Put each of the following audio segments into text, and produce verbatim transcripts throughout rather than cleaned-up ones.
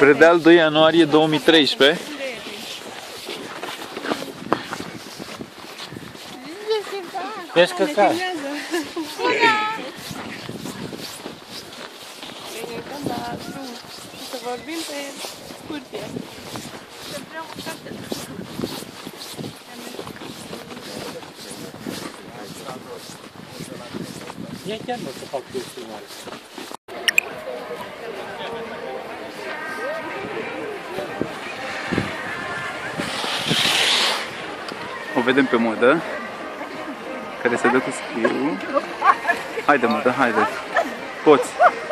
Predeal doi ianuarie două mii treisprezece. Vezi că ca. Să vorbim pe scurtie. Ia chiar nu să fac eu filmare. O vedem pe Modă, care se dă cu schiul. Haide, Modă, haide. Poți.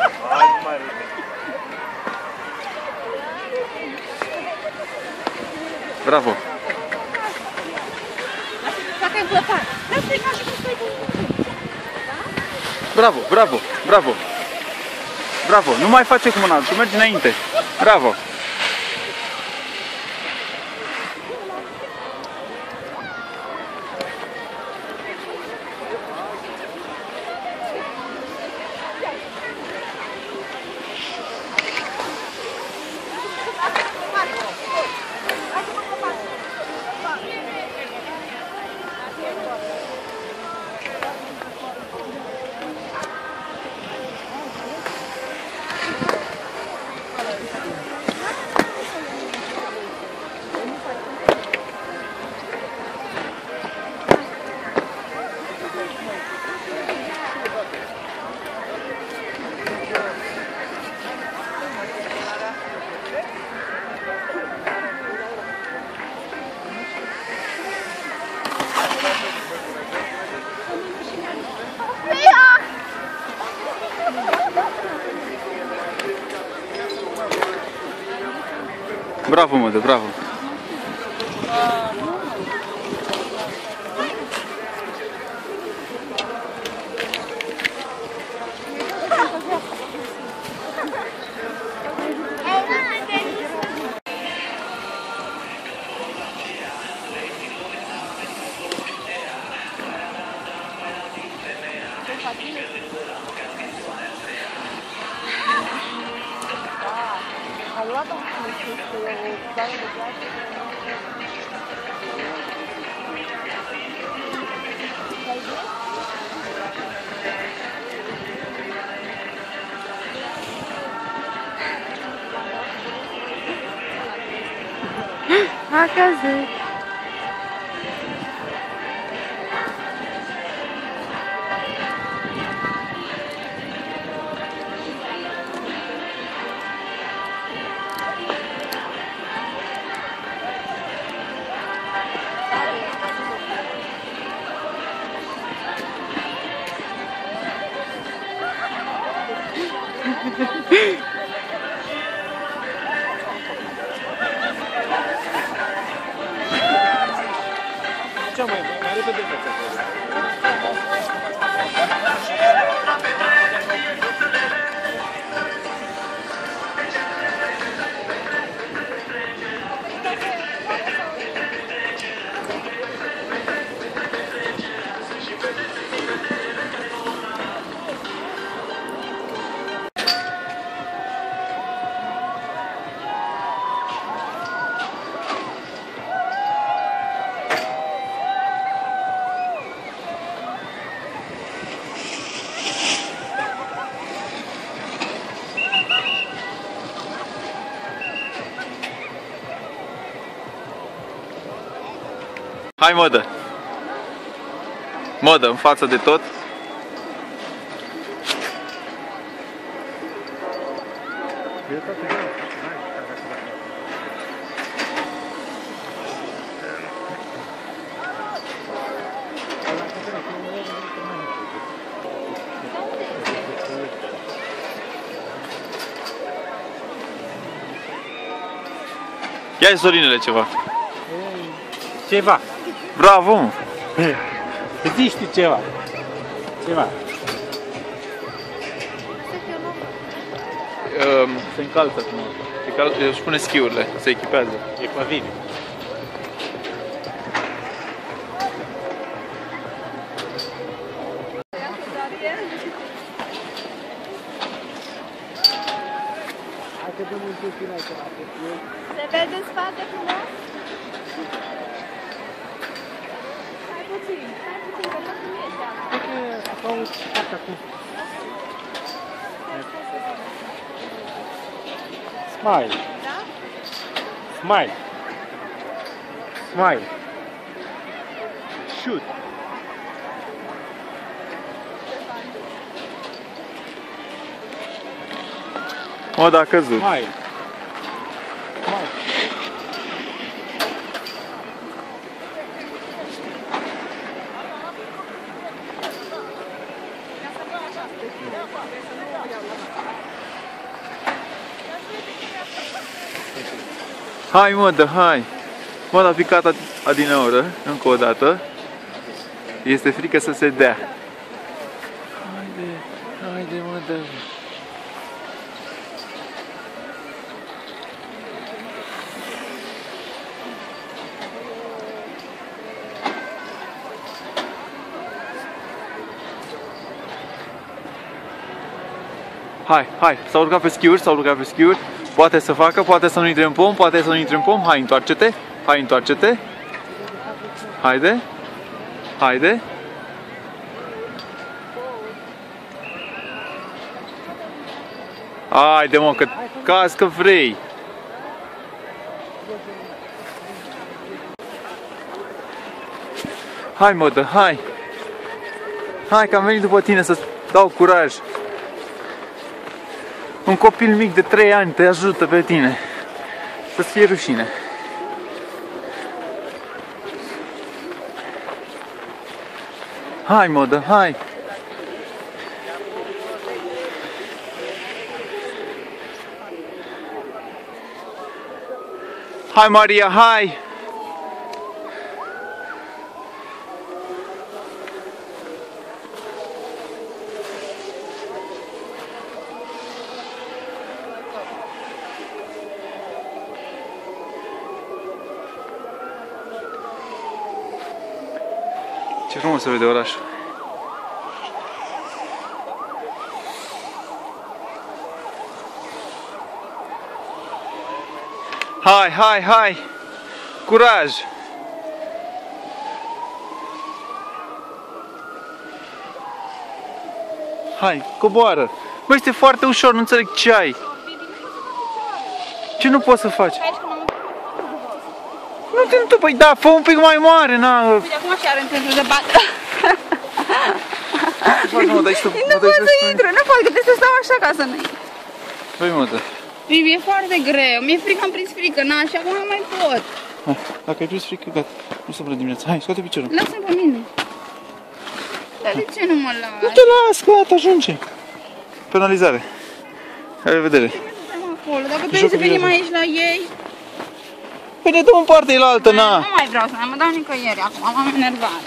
Bravo. Bravo, bravo, bravo. Bravo, nu mai face cu mâna, tu mergi înainte. Bravo. Bravo, Modă, bravo. A luat-o cu bani de viață. Acasă. Ce mai mai repede față acolo. Hai, Modă! Modă, în față de tot! Ia-i, Sorinele, ceva! Ceva! Bravo! Zici tu ceva! Ceva! Um, se încalță acum. Își pune schiurile, se echipează. E pe video. Dacă dăm un pic în aici, Se vede în spate frumos? Hai puțin, hai puțin, că tot nu e seama. cred că acolo partea acum. Smile. Da? Smile. Smile. Shoot. O, da, a căzut. Smile. Smile. Hai, mă, dă, hai! Mă, a picat adineaură, încă o dată. Este frică să se dea. Haide, haide, mă, dă. Hai, hai, s-a urcat pe schiuri, s-a urcat pe schiuri. Poate să facă, poate să nu intre în pom, poate să nu intre în pom. Hai, întoarce-te, hai, întoarce-te. Haide, haide. Haide, mă, că cazi că vrei. Hai, mă, dă, hai. Hai, că am venit după tine să-ți dau curaj. Un copil mic de trei ani te ajută pe tine. Să-ți fie rușine. Hai, modă, hai! Hai, Maria, hai! Ce frumos se vede orașul. Hai, hai, hai! Curaj! Hai, coboară! Băi, este foarte ușor, nu înțeleg ce ai. Ce nu poți să faci? Nu te întu, păi da, fă un pic mai mare, na. Uite, acum și are în centru de bată. Nu pot să intru, nu pot, că trebuie să stau așa ca să nu intru. Păi, mă, da. E foarte greu, mi-e frică, am prins frică, na, și acum nu mai pot. Hai, dacă ai prins frică, gata. Nu se până dimineața. Hai, scoate piciorul. Lasă-mi pe mine. Dar de ce nu mă las? Nu te las, gata, ajunge. Penalizare. La revedere. Acolo. Dacă trebuie să venim aici la ei... Păi ne dăm în partea elaltă, na. Nu mai vreau să mai mă dau nicăieri acum, m-am enervat.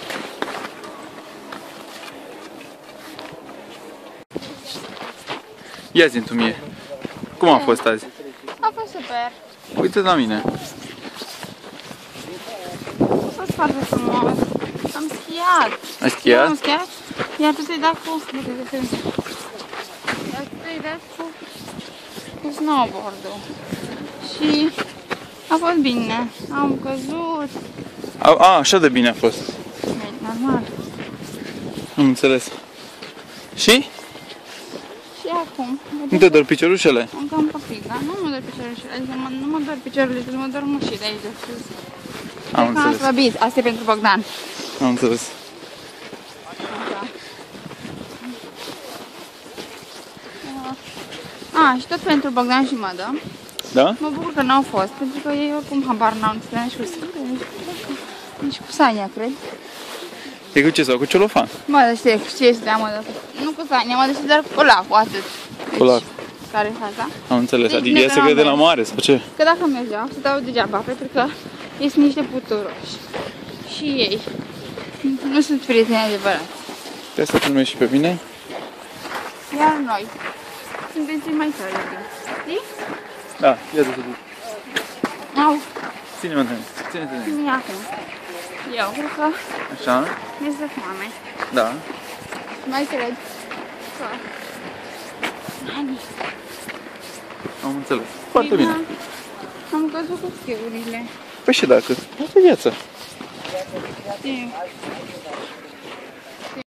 Ia zi-mi tu mie. Cum a fost azi? A fost super. Uite la mine. A fost foarte frumos. Am schiat. Ai schiat? Am schiat. Iar tu ți-ai dat cu... Iar tu ți-ai dat cu... cu snowboard-ul. Și... a fost bine. Am căzut. A, a, așa de bine a fost. Bine, normal. Am înțeles. Și? Și acum... Nu te dor piciorușele? Încă un pic, dar nu mă dor piciorușele. Adică mă, nu mă dor piciorurile, mă dor mușii de aici de sus. Am înțeles. Am slăbit. Asta e pentru Bogdan. Am înțeles. A, și tot pentru Bogdan și Mădă. Da? Mă bucur că n-au fost, pentru că ei oricum habar n-au înțeles nici cu Sfântă, nici, nici cu Sania, cred. E cu ce sau cu celofan? Mădă știe, știe să dea Mădă. Nu cu Sania, Mădă știe doar cu colacul, atât. Deci, Colac. care e faza? Am înțeles. Deci, Adică ea se crede la mare sau ce? Că dacă mergeau, se dau degeaba, pentru că ei sunt niște puturoși. Și ei nu sunt prieteni adevărați. Trebuie să filmezi și pe mine? Iar noi suntem cei mai tari, știi? Da, ia de să duc. Au, Ține-mă de mine. Ține-te de mine. ține acum. Eu cred că Așa? mi-e foame. Da. Mai cred că... Ani. Am înțeles. Foarte bine. Am căzut cu scheurile. Păi și dacă? Asta e viața. Știu.